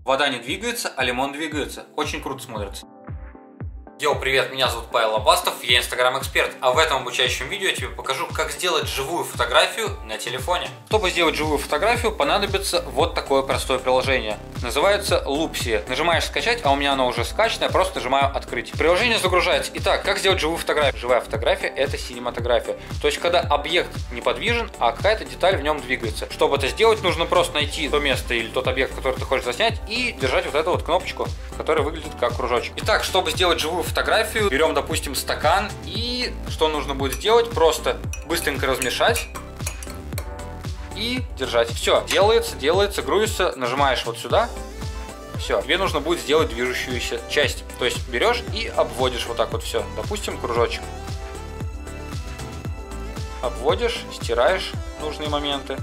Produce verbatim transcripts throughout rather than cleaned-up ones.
Вода не двигается, а лимон двигается. Очень круто смотрится. Йоу, привет, меня зовут Павел Абастов, я инстаграм-эксперт, а в этом обучающем видео я тебе покажу, как сделать живую фотографию на телефоне. Чтобы сделать живую фотографию, понадобится вот такое простое приложение. Называется Loopsy. Нажимаешь скачать, а у меня оно уже скачано, я просто нажимаю открыть. Приложение загружается. Итак, как сделать живую фотографию? Живая фотография — это синематография. То есть, когда объект неподвижен, а какая-то деталь в нем двигается. Чтобы это сделать, нужно просто найти то место или тот объект, который ты хочешь заснять, и держать вот эту вот кнопочку, которая выглядит как кружочек. Итак, чтобы сделать живую фотографию, берем, допустим, стакан, и что нужно будет сделать? Просто быстренько размешать и держать. Все, делается, делается, грузится, нажимаешь вот сюда. Все, тебе нужно будет сделать движущуюся часть. То есть берешь и обводишь вот так вот все. Допустим, кружочек. Обводишь, стираешь нужные моменты.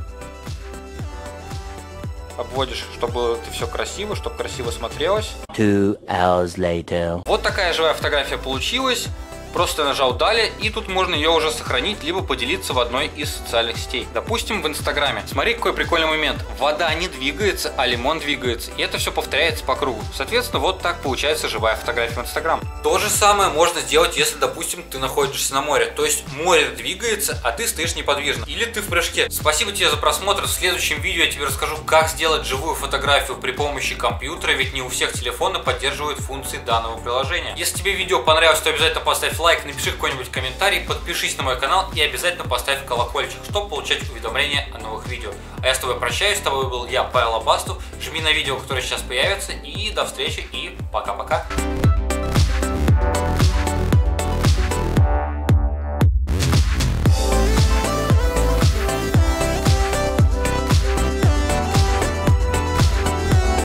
Обводишь, чтобы было все красиво, чтобы красиво смотрелось. Two hours later. Вот такая живая фотография получилась. Просто нажал далее, и тут можно ее уже сохранить, либо поделиться в одной из социальных сетей. Допустим, в Инстаграме. Смотри, какой прикольный момент. Вода не двигается, а лимон двигается. И это все повторяется по кругу. Соответственно, вот так получается живая фотография в Инстаграм. То же самое можно сделать, если, допустим, ты находишься на море. То есть море двигается, а ты стоишь неподвижно. Или ты в прыжке. Спасибо тебе за просмотр. В следующем видео я тебе расскажу, как сделать живую фотографию при помощи компьютера, ведь не у всех телефоны поддерживают функции данного приложения. Если тебе видео понравилось, то обязательно поставь лайк, напиши какой-нибудь комментарий, подпишись на мой канал и обязательно поставь колокольчик, чтобы получать уведомления о новых видео. А я с тобой прощаюсь, с тобой был я, Павел Абастов. Жми на видео, которое сейчас появится, и до встречи, и пока-пока.